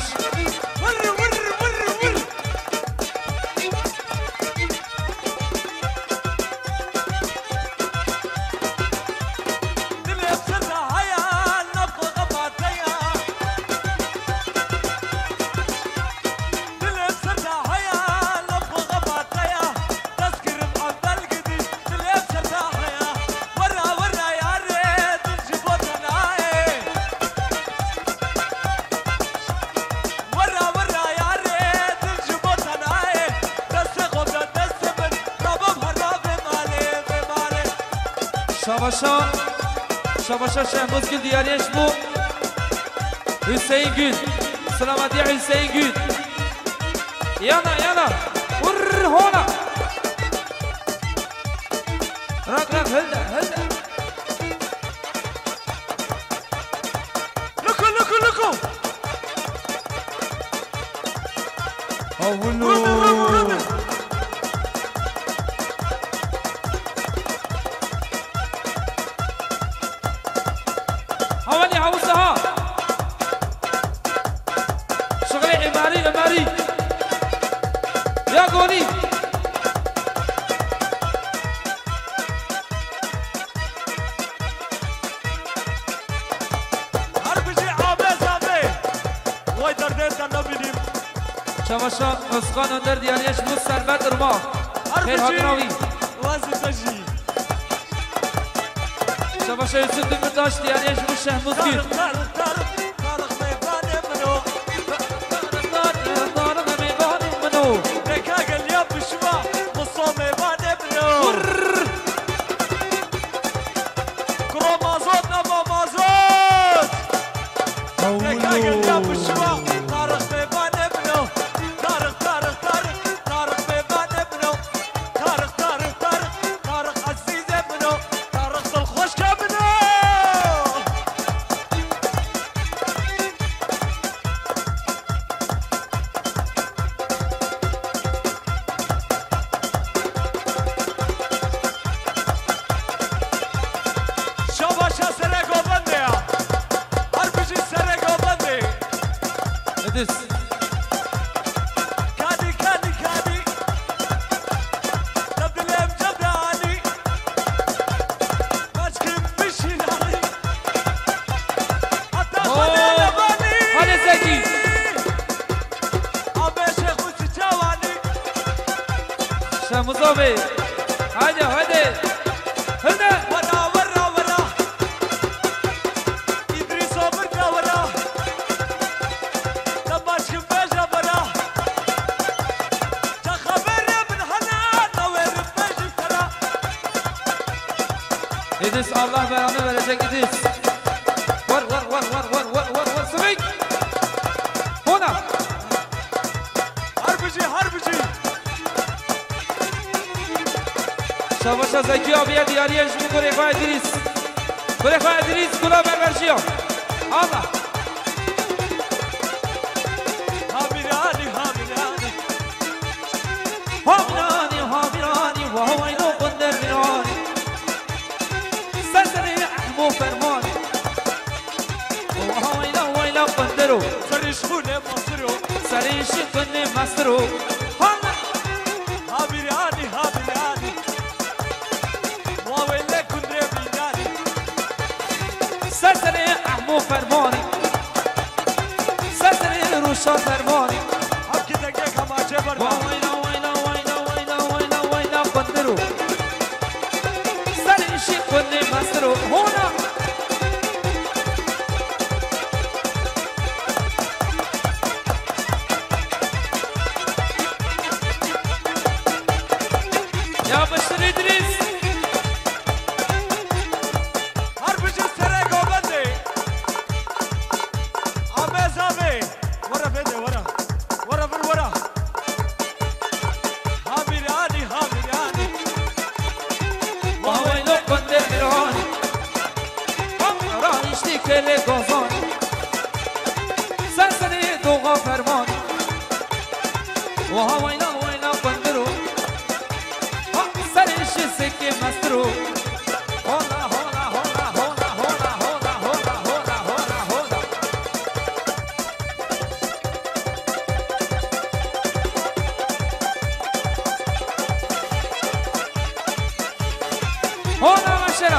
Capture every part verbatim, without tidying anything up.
ور ور ور ور دل بسرها هيا نبقى غباتيا دل بسرها هيا نبقى غباتيا تذكر بعبد القديس دل بسرها هيا ورا ورا يا ريت نجيبوتنا ورا ورا يا ريت نجيبوتنا دست خود دست من ربم هرب مالي بمالي شاباشا شاباشا شهموز گل دیاریش بو حسین گل سلامتی حسین گل یانا یانا ور هونا رک رک هلدا هلدا لكو لكو لكو اولو رمي رمي رمي هواني عاوزها شغلي عماري عماري يا قولي هربجي عابس عبي واي دردت نبينيم شاباشا اسقان اندر دیاریش بو سربت ارما خیر حقناوی وازي تجي شاباشا یوسف دمرداش دیاریش بو شهموز گل طارق طارق طارق طارق ميبان منو دكاك اليوم بشوا نصو ميبان منو كرو مازوت نبا مازوت دكاك اليوم بشوا طارق ميبان منو طارق طارق طارق طارق ميبان منو طارق طارق طارق طارق عزيز منو طارق الخوش منو شاباشا سرقو بندي هربجي سرقو بندي ادس كادي كادي كادي نبدأ اليوم جبدة عالي ماسكين مشي ناري حتى خلي لباني هذا زكي عمي شيخ وتجاواني شهموز آبی هاده هاده هده ورا ورا ورا إدريس وبركة ورا لباشكن بيجا ورا تخبرني من هنا نوير بيجي ترى ادس Allah belanı verecek ادس var var var var var var var var sıvık hona هربجي هربجي شاباشا زکی آبیه دیاریش بو گره خواه ادریس گره خواه ادریس گلا برورشیو Allah هابراني هابراني هابراني هابراني وهو ينو قدر براني سسري احمو فرماني وهو ينو وينو قدرو سريشخوني مصرو سريش كني مسترو هلا هابراني هابراني واويلي كندري بيناني سسري احمو فرماني سسري روشا فرماني هبكي دقيقة ما جبر وينو وينو وينو وينو وينو وينو قدرو سريش كني مسترو هنا يا بشر ادريس هربجي سرقو بندي عمي زابي ورا بيدي ورا ورا بر ورا هابراني هابراني وهو ينو قدر براني راني اشتكي لغزاني سسري دوغا فرماني وهو ينو وينو قدرو سريش سكي مسترو هولا هولا هولا هولا هولا هولا هولا هولا هولا هولا هونا مشرا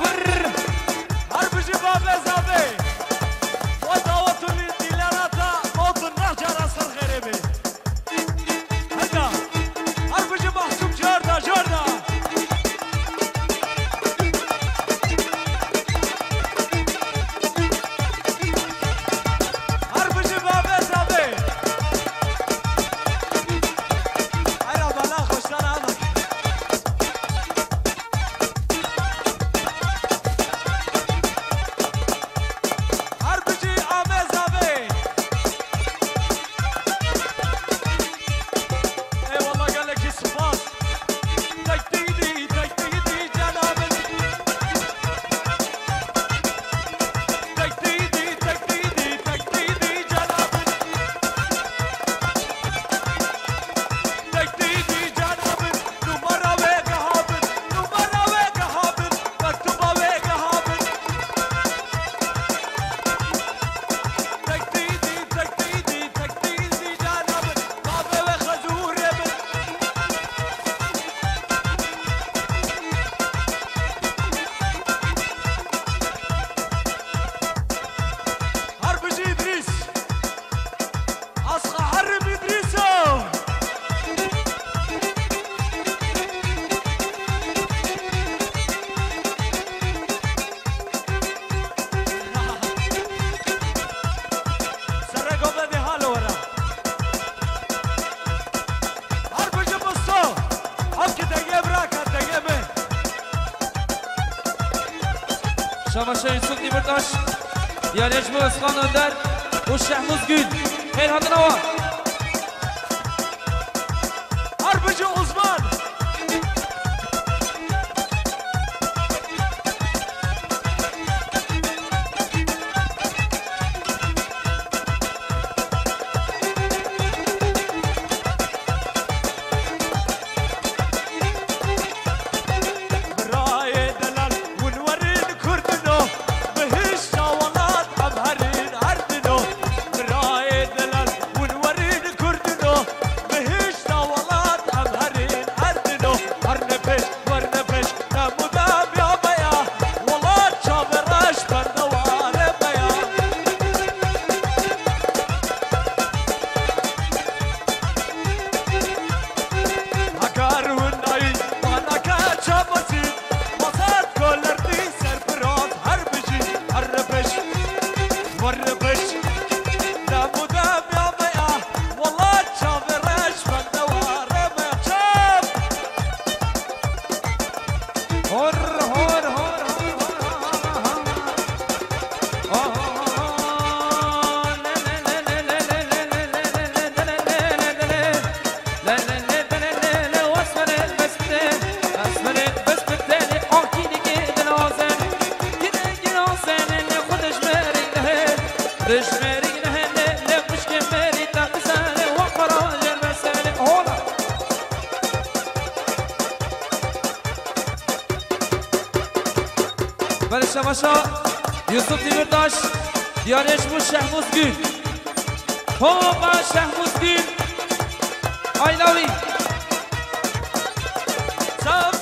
هر بجي بابي زابي ودعوة للديلاراتا موت النهجة راس الغريبي هدا هر بجي محسوب جاردا جاردا هر بجي بابي زابي عيرا بلا خوشتان عمك شماشا يوسف ديبرتاش يا نجم اسخان اندر والشيخ مزقود خير هذا نوار هربجي عثمان شماشا يوسف ديبرتاش يا نجم الشيخ مزقود هوبا الشيخ مزقود I love you